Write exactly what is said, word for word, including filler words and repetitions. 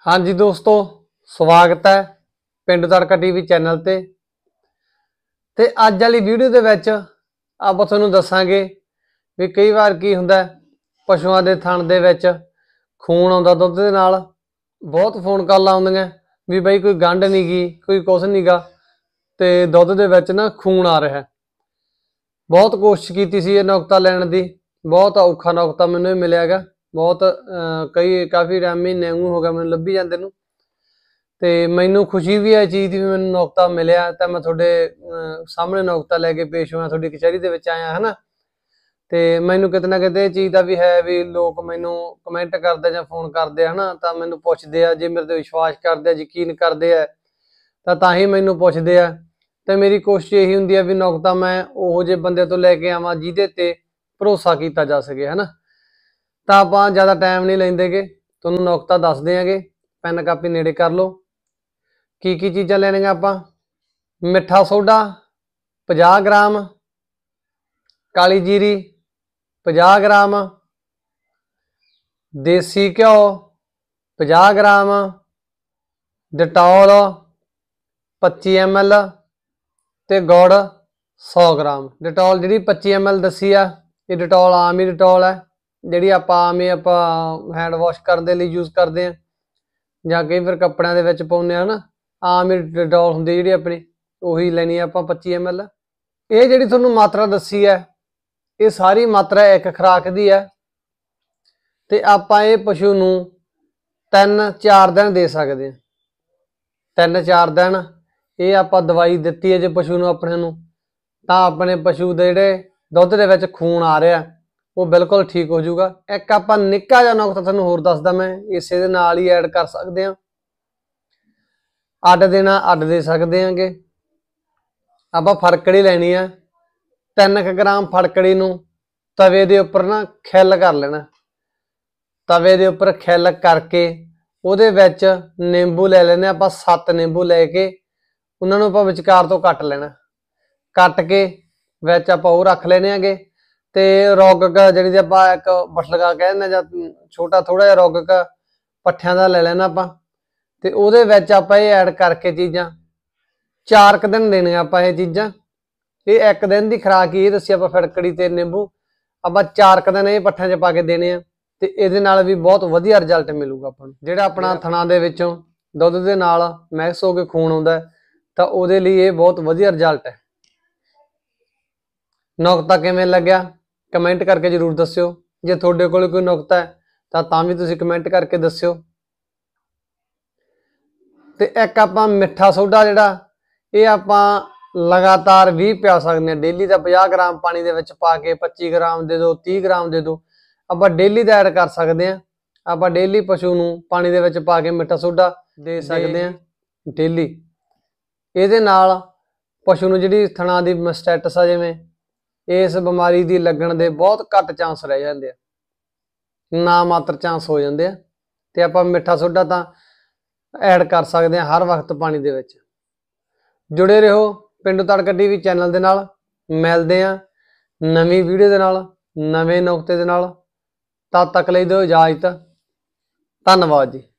हाँ जी दोस्तों, स्वागत है पिंड तड़का टीवी चैनल ते ते अज वाली वीडियो दे विच आपां तुहानूं दस्सांगे भी कई बार की हुंदा पशुआं दे थण दे विच खून आउंदा दुध दे नाल। बहुत फोन कॉल आउंदियां भी बई कोई गंढ नहीं गी, कोई कुछ नहीं गा ते दुध दे विच ना खून आ रहा है। बहुत कोशिश की सी नुकता लैण दी, बहुत औखा नुकता मैनूं मिलिया गा। बहुत कई काफ़ी टाइम महीने हो गया मैनूं लभी जांदे नूं ते मैनूं खुशी भी है चीज़ दी भी मैनूं नुकता मिलिया तो मैं तुहाडे सामने नुकता लैके पेश होया, तुहाडी कचहरी दे विच आया है ना। ते मैनूं किते ना किते चीज़ दा भी है भी लोग मैनूं कमेंट करदे जां फोन करदे है ना, तां मैनूं पुछदे आ, जे मेरे ते विश्वास करदे यकीन करदे आ तां तां ही मैनूं पुछदे आ। ते मेरी कोशिश यही हुंदी है भी नुकता मैं उहो जे बंदे तो लैके आवां जिहदे ते भरोसा कीता जा सके है ना। तो आप ज़्यादा टाइम नहीं लेंदे गे, तुहानूं नुकता दस देंगे। पैन कापी नेड़े कर लो। की की चीज़ां लैणियां आपां, मिठा सोडा पचास ग्राम, काली जीरी पचास ग्राम, देसी घ्यो पचास ग्राम, डिटॉल पच्ची एम एल ते गुड़ सौ ग्राम। डिटॉल जी पच्ची एम एल दसी आ, ये डिटॉल आम ही डिटॉल है जी आप आम ही आप हैंड वॉश करने लिए यूज़ करते हैं जां कई बार कपड़ियां दे विच पाउंदे आ ना। आम ही डिटॉल हुंदी जिहड़ी अपनी उही लैनी है आपां पच्ची एम एल। ये जिहड़ी तुहानूं मात्रा दसी है ये सारी मात्रा एक खुराक दी है ते आपां ये पशु नूं तीन चार दिन दे सकते हैं। तीन चार दिन ये आपां दवाई दित्ती है जे पशु नूं अपने नूं तां अपने पशु दे जिहड़े दुध दे विच खून आ रहा वो बिल्कुल ठीक हो जाऊगा। एक आपां निक्का जिहा नुकता तुहानूं होर दसदा मैं, इसे दे नाल ही ऐड कर सकते हैं। अड्ड देना अड्ड दे सकते हैं गे। आपां फड़कड़ी लैनी है, तीन क ग्राम फड़कड़ी नूं तवे दे उपर ना खिल कर लेना। तवे दे उपर खिल करके उहदे विच नींबू लै लेने आपां, सत्त नींबू लैके उन्हां नूं आपां विचकार तो कट लेना। कट के विच आपां ओह रख लेने गे ते रौगक जिहड़ी आपां एक बठलगा कह दिंदे जां छोटा थोड़ा जिहा रौगक पट्ठियां दा लै लेना आपां ते उहदे विच आपां इह ऐड करके चीज़ां चार क दिन देने आपां ये चीज़ां। ये एक दिन की खुराक ही दसी आपां फड़कड़ी ते नींबू आपां चार क दिन ये पट्ठियां च पा के देने आ ते इहदे नाल भी बहुत वधिया रिजल्ट मिलूगा आपां नूं। जिहड़ा अपना थणां दे विचों दुध दे नाल मिक्स हो के खून आउंदा तां उहदे लई ये बहुत वधिया रिजल्ट है। नुकता किवें लग्या कमेंट करके जरूर दस्सिओ। जे तुहाडे कोल कोई नुकता है तां तां भी तुसीं कमेंट करके दस्सिओ। ते एक आपां मिठा सोडा जिहड़ा ये आपां लगातार भी पिया सकते हैं। डेली का पचास ग्राम पानी दे विच पा के पच्ची ग्राम दे दो, तीस ग्राम दे दो, आपां डेली का ऐड कर सकते हैं। आपां डेली पशु नूं पानी दे विच पा के मिठा सोडा दे सकते हैं डेली। इहदे नाल पशु नूं जिहड़ी थणां दी मैस्टाइटिस आ जिवें इस बीमारी की लगन के बहुत घट चांस रह जाते हैं, ना मात्र चांस हो जाते हैं। तो आप मिठा सोडा तो ऐड कर सकते हैं हर वक्त पानी दे विच। जुड़े रहो पिंड तड़का टीवी चैनल दे नाल। मिलते हैं नवीं वीडियो दे नाल, नवें नुकते दे नाल। तद तक लई दो इजाजत। धन्नवाद जी।